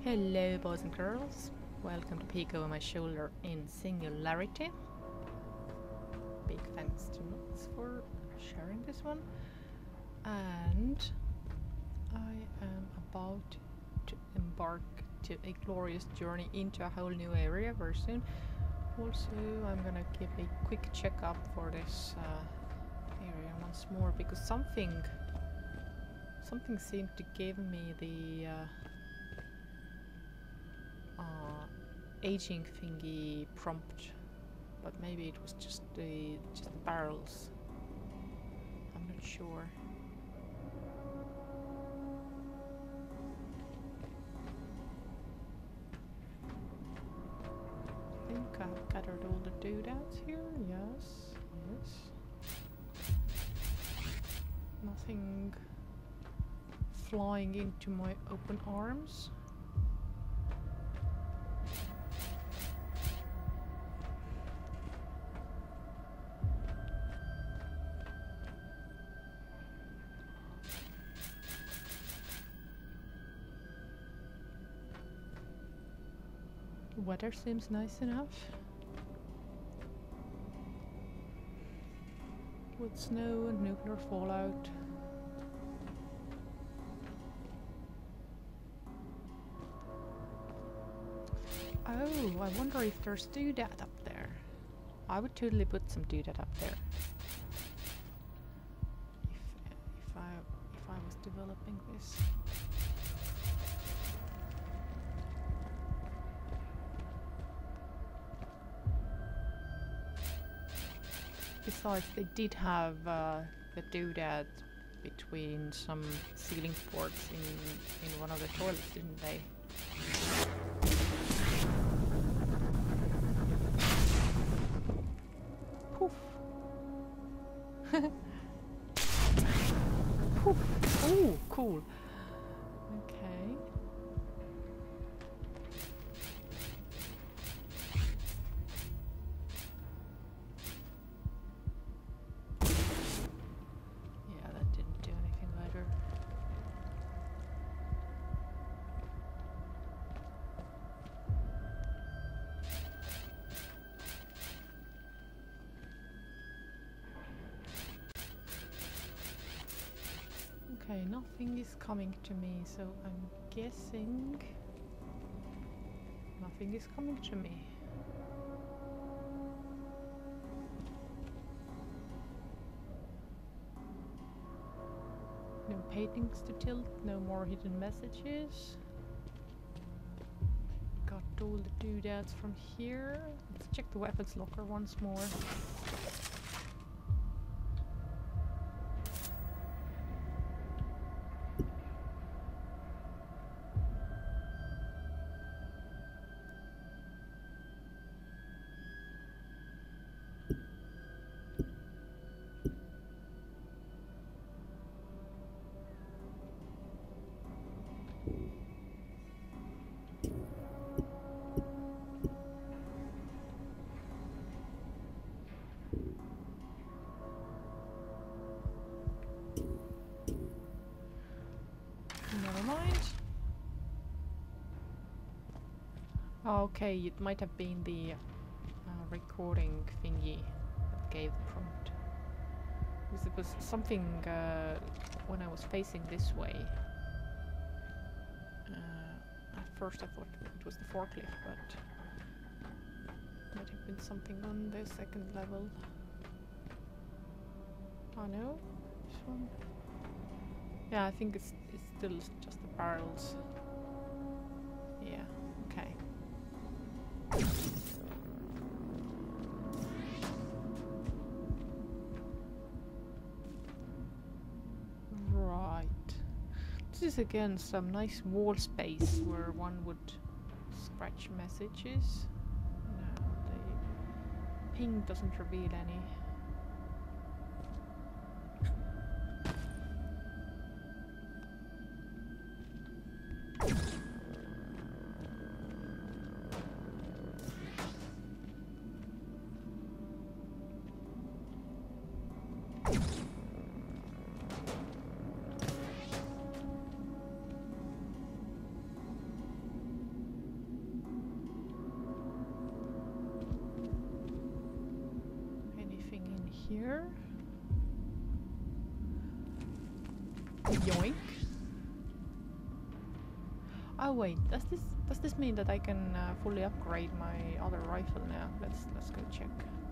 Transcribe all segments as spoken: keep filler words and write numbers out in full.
Hello boys and girls, welcome to Peek Over My Shoulder in Singularity. Big thanks to Nooks for sharing this one. And I am about to embark to a glorious journey into a whole new area very soon. Also, I'm gonna give a quick checkup for this uh, area once more because something something seemed to give me the uh, Uh, aging thingy prompt, but maybe it was just the just the barrels. I'm not sure. I think I've gathered all the doodads here. Yes, yes. Nothing flying into my open arms. Weather seems nice enough. With snow and nuclear fallout. Oh, I wonder if there's doodad up there. I would totally put some doodad up there. If if I if I was developing this. Besides, they did have uh, the doodad between some ceiling ports in in one of the toilets, didn't they? Poof. Poof. Oh, cool. Okay. Okay, nothing is coming to me, so I'm guessing nothing is coming to me. No paintings to tilt, no more hidden messages. Got all the doodads from here. Let's check the weapons locker once more. Never mind. Oh, okay, it might have been the uh, recording thingy that gave the prompt. Because it was something uh, when I was facing this way. Uh, at first I thought it was the forklift, but it might have been something on the second level. Oh no, this one. Yeah, I think it's it's still just the barrels. Yeah, okay. Right. This is again some nice wall space where one would scratch messages. No, the ping doesn't reveal any. here. Yoink. Oh wait, does this does this mean that I can uh, fully upgrade my other rifle now? Let's let's go check.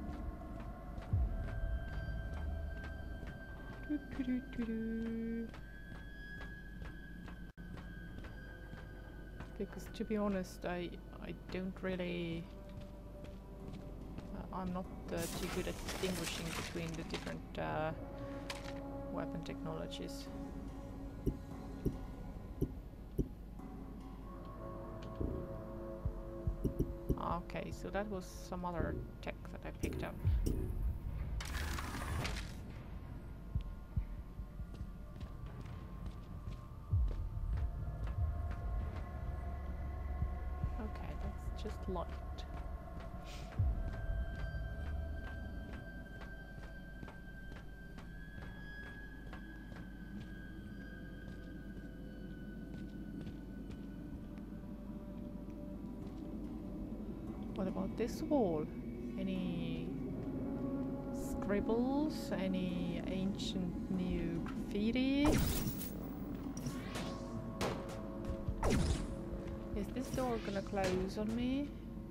Doo -doo -doo -doo -doo. Because to be honest, I I don't really. Uh, I'm not uh, too good at distinguishing between the different uh, weapon technologies. Okay, so that was some other tech that I picked up. Okay, that's just light. What about this wall? Any scribbles? Any ancient new graffiti? Is this door gonna close on me?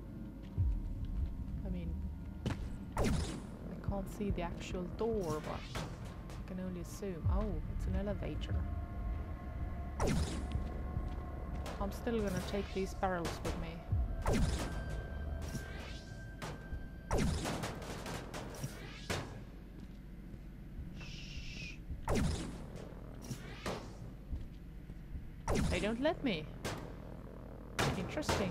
I mean, I can't see the actual door, but I can only assume. Oh, it's an elevator. I'm still gonna take these barrels with me. They don't let me. Interesting.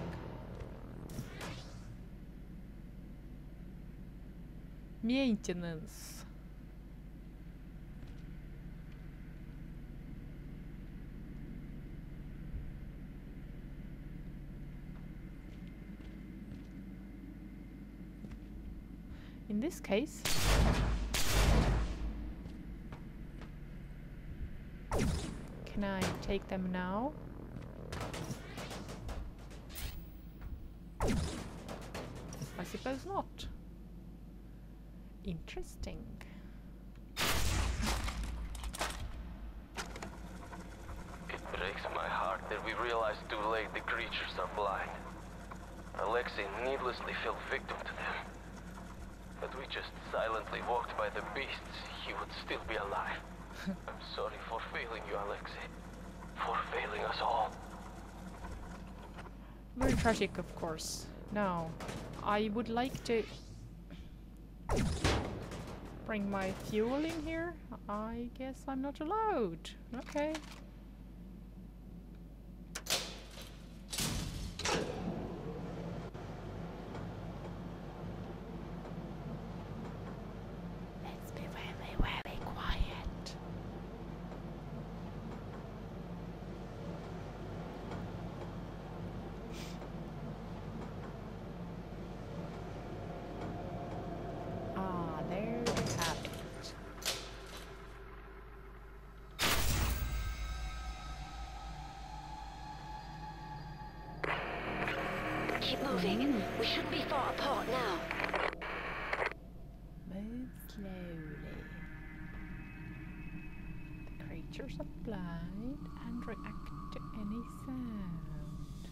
Maintenance. In this case, can I take them now? I suppose not. Interesting. It breaks my heart that we realize too late the creatures are blind. Alexei needlessly fell victim to them. But we just silently walked by the beasts, he would still be alive. I'm sorry for failing you, Alexei. For failing us all. Very tragic, of course. Now, I would like to bring my fuel in here. I guess I'm not allowed. Okay. Let's be very, very quiet. Ah, there we have it. Keep moving. Mm. We shouldn't be far apart now. Move slowly. The creatures are blind and react to any sound.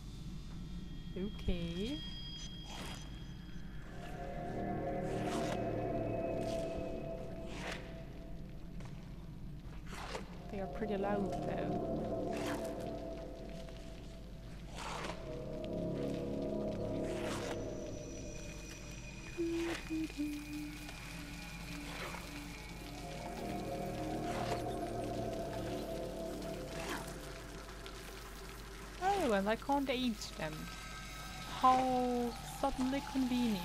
Okay. They are pretty loud though. Oh, and I can't eat them. How suddenly convenient.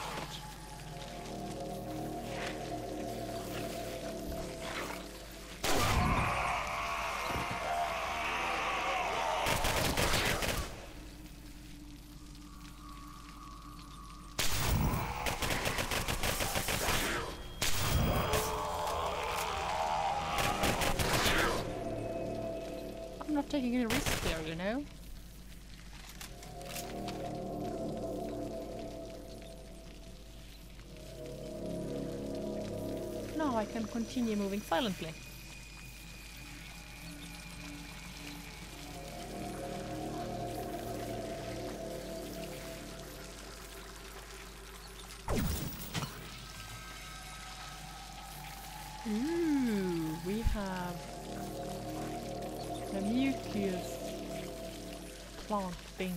I'm not taking any risk there, you know. now I can continue moving silently. Ooh, we have the mucus plant thing.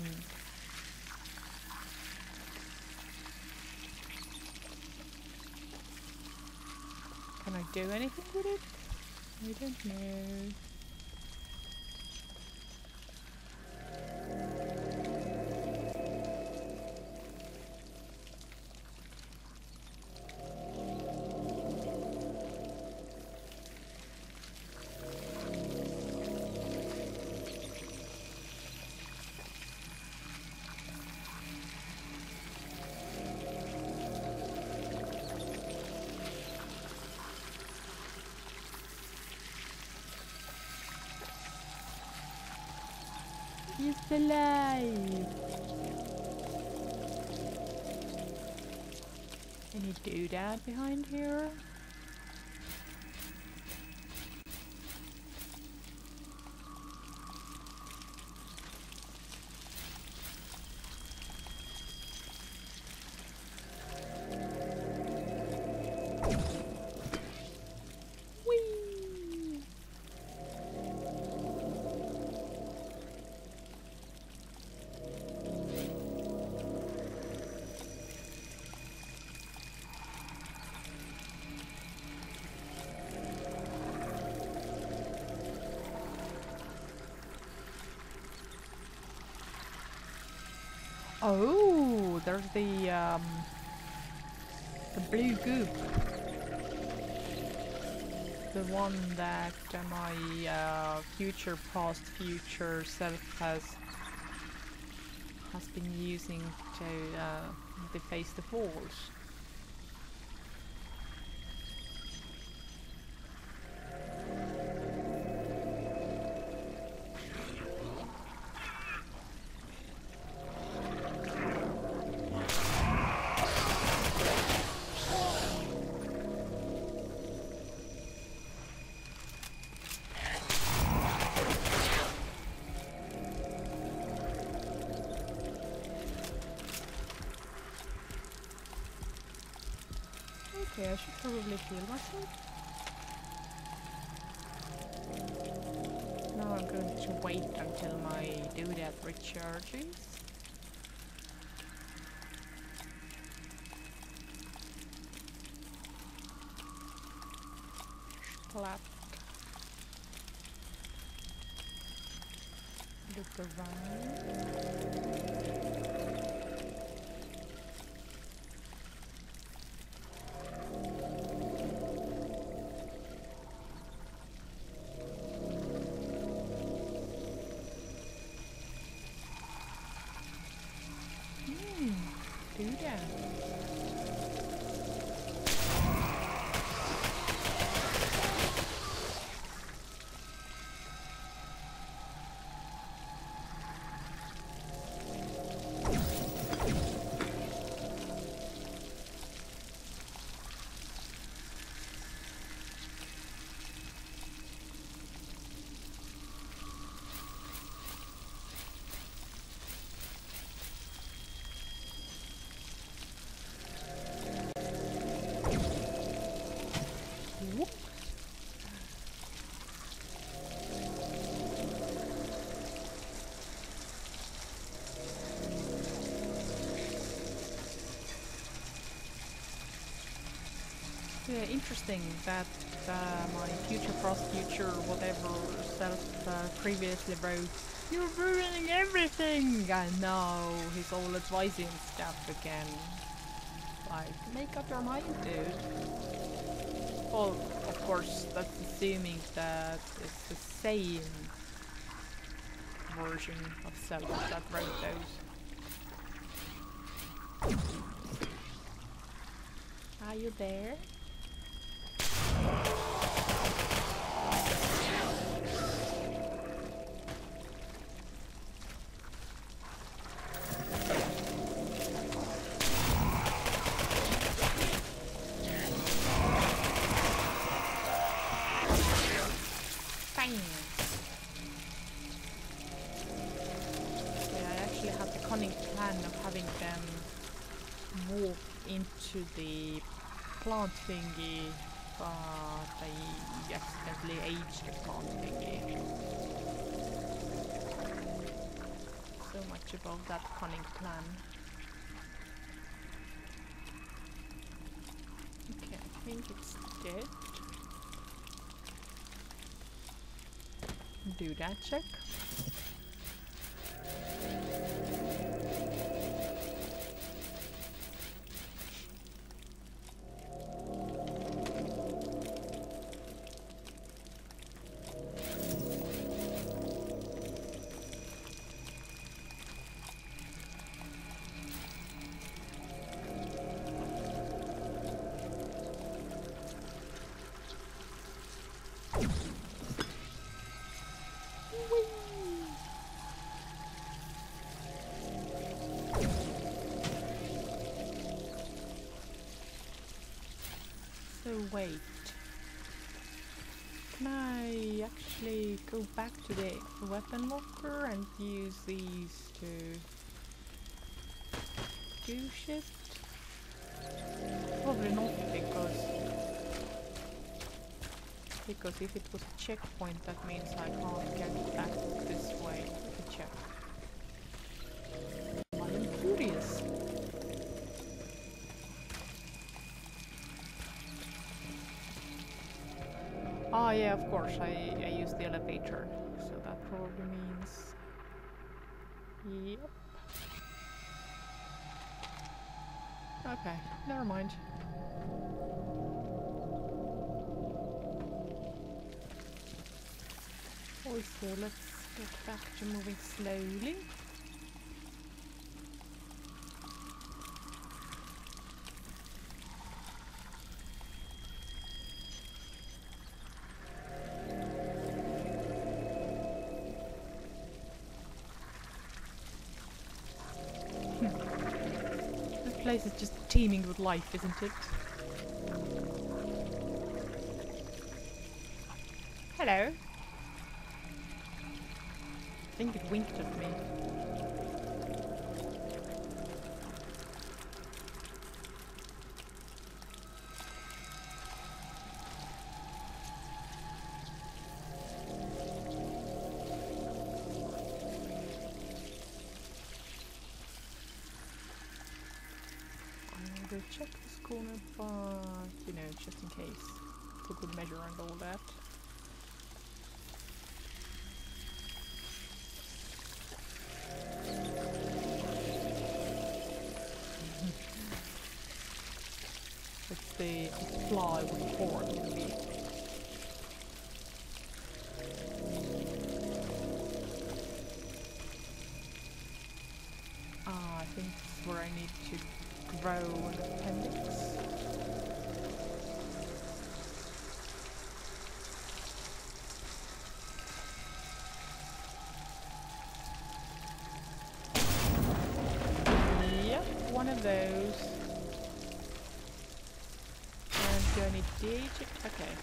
Can I do anything with it? I don't know. He's alive! Any doodad behind here? Oh, there's the um, the blue goop, the one that uh, my uh, future, past, future self has has been using to uh, deface the falls. Okay, I should probably heal myself. Now I'm going to wait until my doodad recharges. Splat. Look around. Do that. Yeah, interesting that uh, my future, past, future, whatever self uh, previously wrote, "You're ruining everything!" And now he's all advising stuff again. Like, make up your mind, dude. Well, of course, that's assuming that it's the same version of self that wrote those. Are you there? actually had the cunning plan of having them walk into the plant thingy, but I accidentally aged the plant thingy. So much about that cunning plan. Okay, I think it's dead. Do that check. So wait, can I actually go back to the weapon locker and use these to do shit? Probably not, because because if it was a checkpoint, that means I can't get back this way to check. I am curious. Ah, yeah, of course, I, I used the elevator, so that probably means... Yep. Okay, never mind. Also, let's get back to moving slowly. This place is just teeming with life, isn't it? Hello. I think it winked at me. I will check this corner, but you know, just in case, for good measure and all that. It's the plywood board in me. Ah, I think this is where I need to grow an appendix. Yep, one of those. And do I need D H? Okay.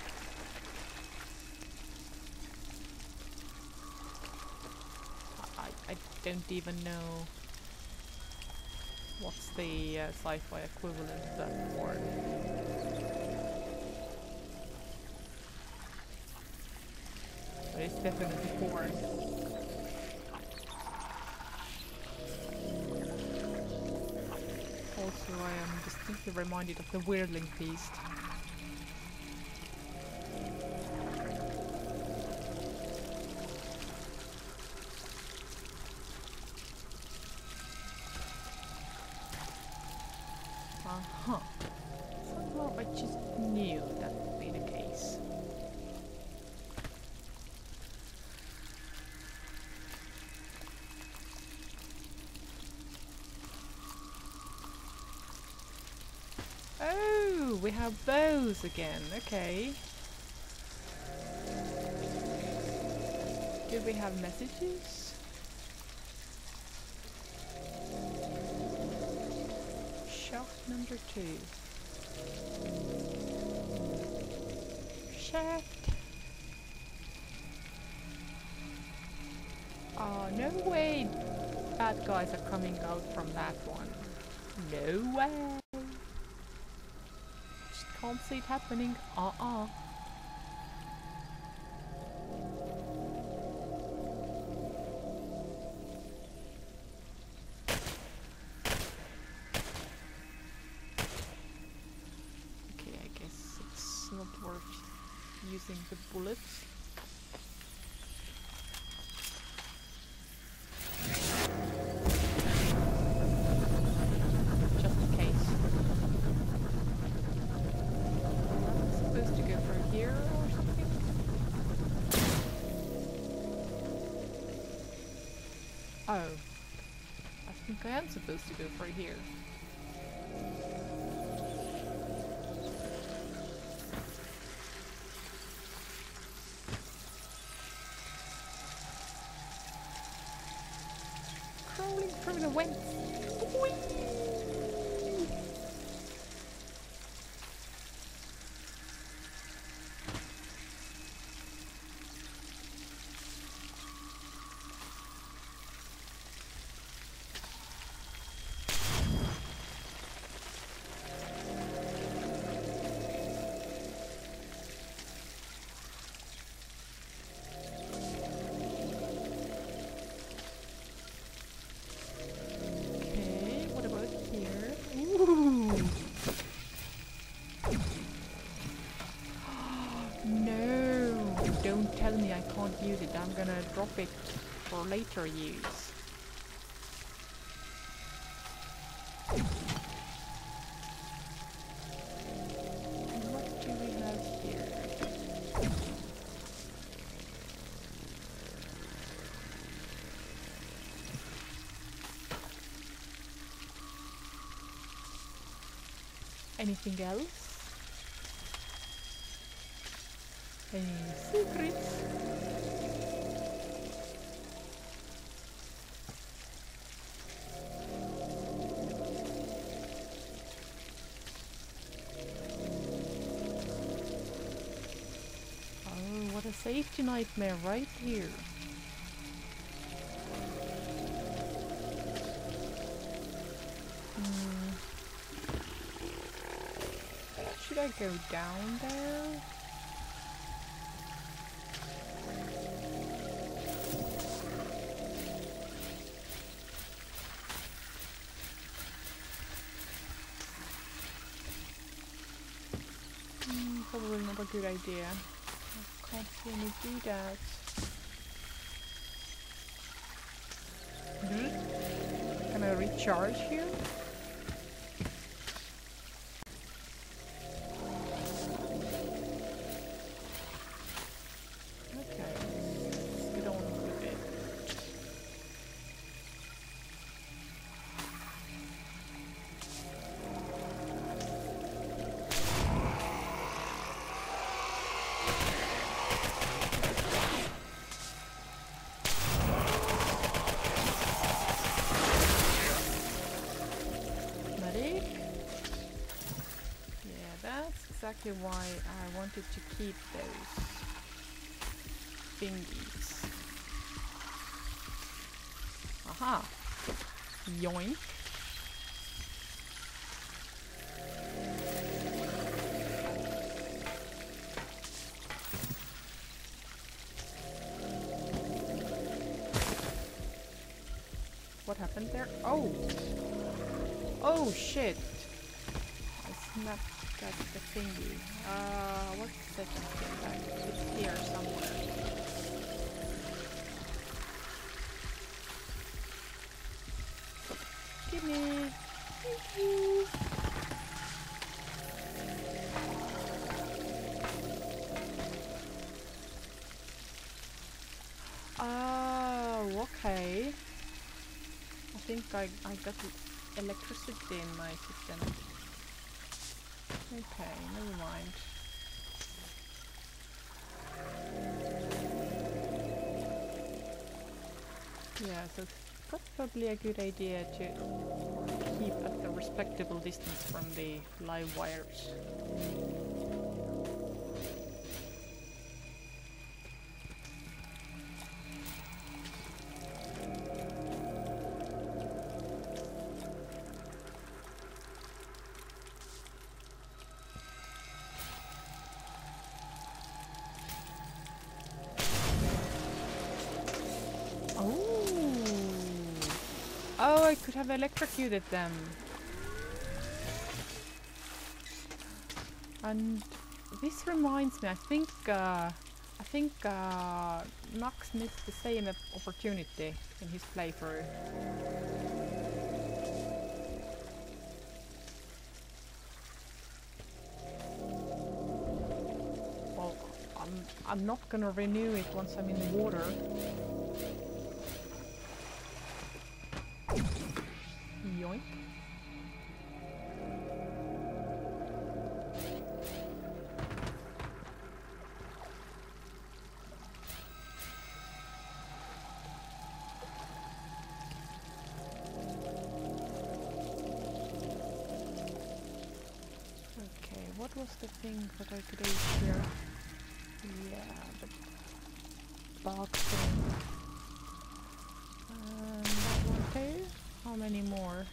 I, I don't even know what's the uh, sci-fi equivalent of that word. But it's definitely porn. Also, I am distinctly reminded of the Weirdling Feast. Uh-huh. Somehow I just knew that would be the case. Oh, we have those again. Okay. Do we have messages? Shaft number two. Shaft. Oh, no way. bad guys are coming out from that one. No way! Just can't see it happening. Uh-uh. Okay, I guess it's not worth using the bullets. Just in case. I'm supposed to go through here or something? Oh. I think I am supposed to go through here. Crawling through the vents. Whee! Okay, what about here? Ooh! No! Don't tell me I can't use it. I'm gonna drop it for later use. What do we have here? Anything else? Any secrets? Oh, what a safety nightmare right here. Hmm. Should I go down there? Hmm, probably not a good idea. I can't see me do that. Hmm? Can I recharge here? Okay, let's get on with it. Medic? Yeah, that's exactly why I wanted to keep those thingies. Aha! Yoink! What happened there? Oh! Oh shit! I snapped at the thingy. Uh, what's the second thing back? It's here somewhere. Gimme! Thank you! Oh, okay. I think I, I got electricity in my system. Okay, never mind. Yeah, so it's probably a good idea to keep at a respectable distance from the live wires. Oh, I could have electrocuted them. And this reminds me, I think, uh, I think uh, Nox missed the same opportunity in his playthrough. Well, I'm, I'm not gonna renew it once I'm in the water. Yoink. Okay, what was the thing that I could use here? Yeah, the bug thing. And that one too? How many more?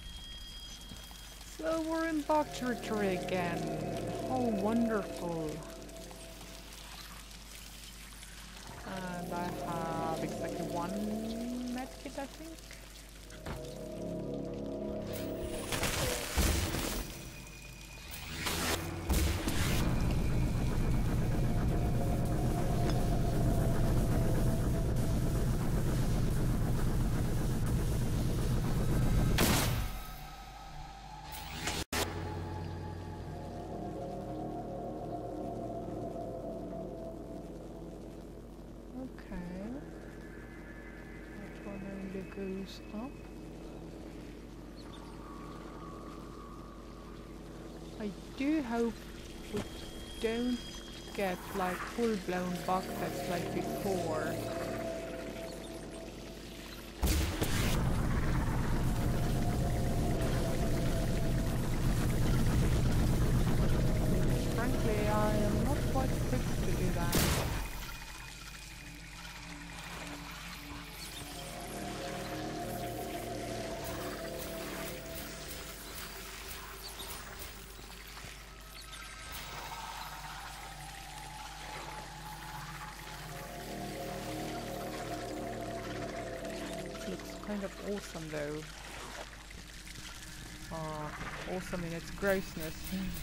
So we're in bug territory again. How wonderful. And I have exactly one medkit, I think. Goes up. I do hope we don't get like full-blown bug fest like before. Frankly, I am not quite equipped to do that. Kind of awesome though. Uh, awesome in its grossness.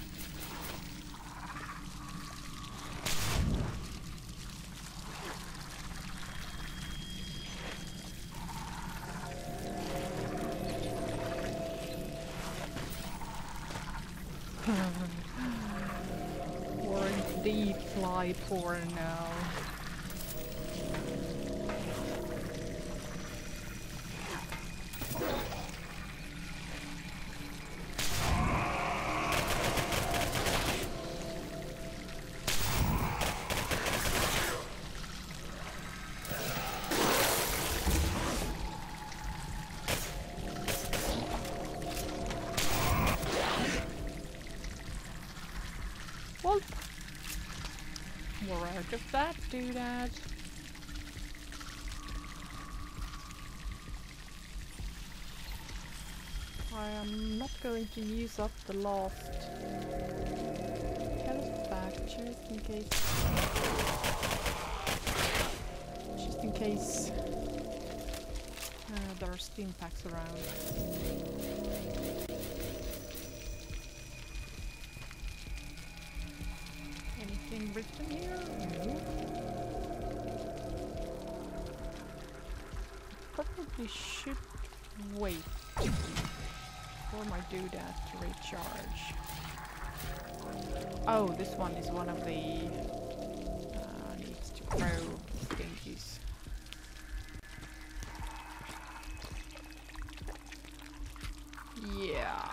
We're in deep fly porn now. We're out of that, doodad. I am not going to use up the last health back just in case. Just in case uh, there are steam packs around. Anything written here? No. Probably should wait for my doodad to recharge. Oh, this one is one of the uh, needs to grow stinkies. Yeah.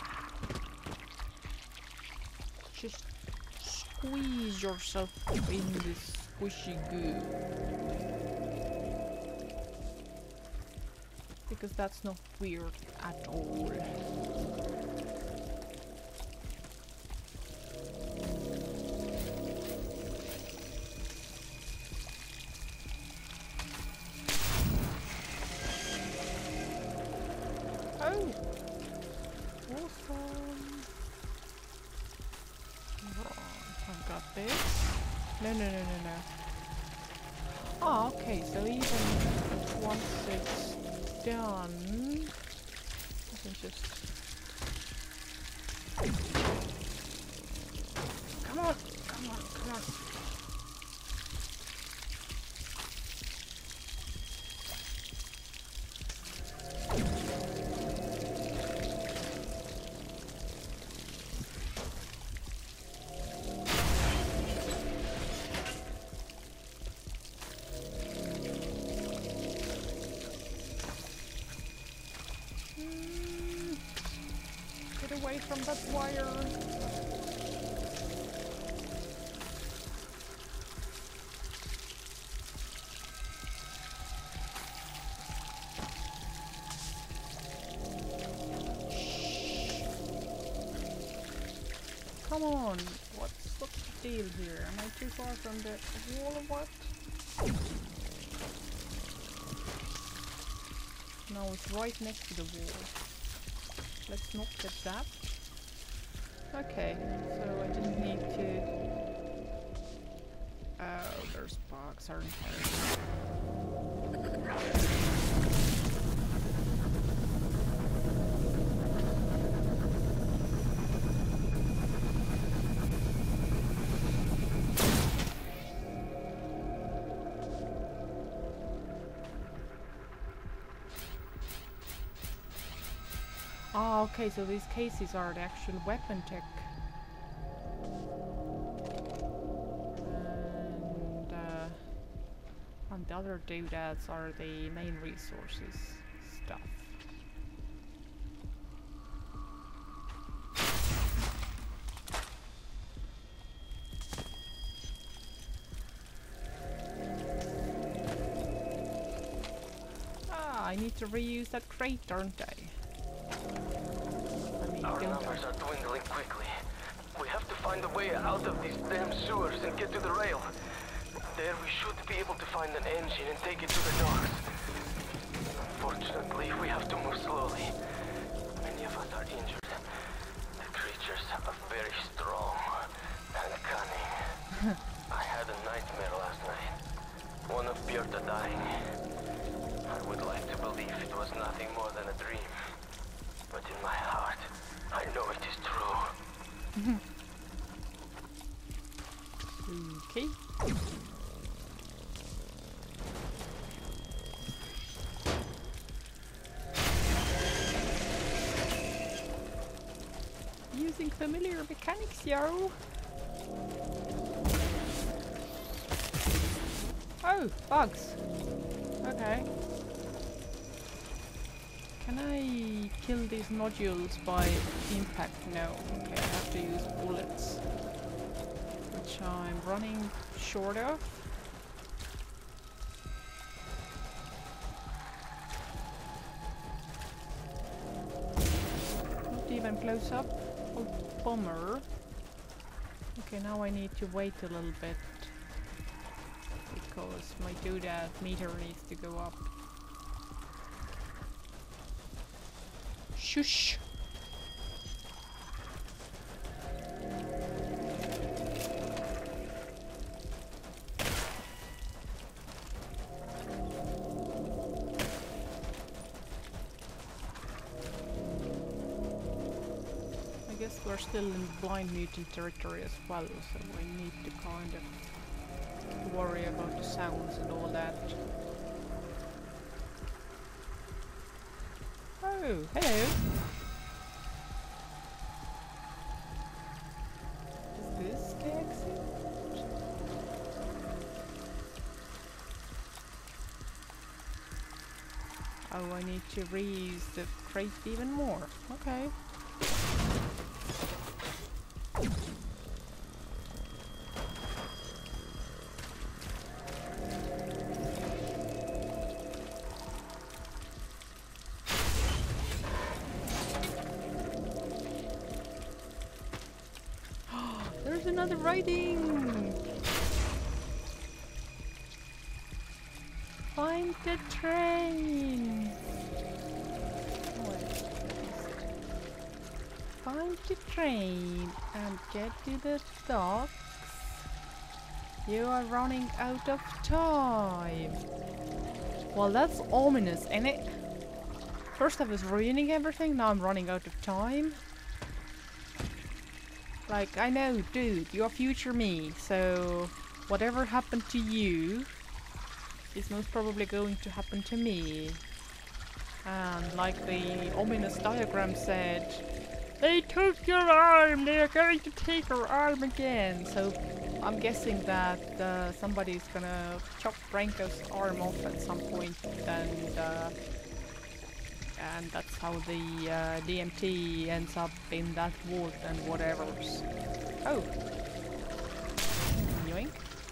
Just squeeze yourself in this squishy goo. Because that's not weird at all. Oh! Awesome! I've got this. No, no, no, no, no. Ah, okay, so even once it's done, can just... Come on! Come on, come on! Away from that wire. Come on, what's, what's the deal here? Am I too far from the wall or what? No, it's right next to the wall. Let's not get that. Okay, so I didn't need to... Oh, there's bugs, aren't there? Ah, okay, so these cases are the actual weapon tech. And, uh, and the other doodads are the main resources stuff. Ah, I need to reuse that crate, aren't I? Our numbers are dwindling quickly. We have to find a way out of these damn sewers and get to the rail. There we should be able to find an engine and take it to the docks. Unfortunately, we have to move slowly. Many of us are injured. The creatures are very strong and cunning. I had a nightmare last night. One of Björta dying. I would like to believe it was nothing more than a dream. But in my heart, I know it is true. Okay. Using familiar mechanics, yo! Oh, bugs! Okay. Can I kill these nodules by impact? No. Okay, I have to use bullets. Which I'm running short of. Not even close up. Oh, bummer. Okay, now I need to wait a little bit. Because my doodad meter needs to go up. Shush! I guess we're still in blind mutant territory as well, so we need to kind of worry about the sounds and all that. Oh, hello. Is this the exit? Oh, I need to reuse the crate even more. Okay. There's another writing! Find the train! Wait, find the train and get to the docks. You are running out of time. Well, that's ominous, ain't it? First I was ruining everything, now I'm running out of time. Like, I know, dude, you're future me, so whatever happened to you is most probably going to happen to me. And like the ominous diagram said, they took your arm, they are going to take her arm again. So I'm guessing that uh, somebody's gonna chop Branko's arm off at some point, and uh, and that's how the uh, D M T ends up in that vault and whatever's. Oh. Yoink.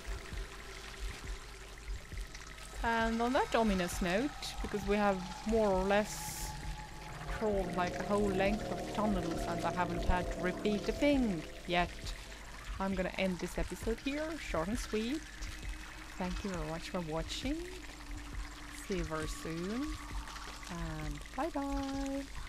And on that ominous note, because we have more or less crawled like a whole length of tunnels and I haven't had to repeat a thing yet, I'm gonna end this episode here, short and sweet. Thank you very much for watching. See you very soon. And bye bye.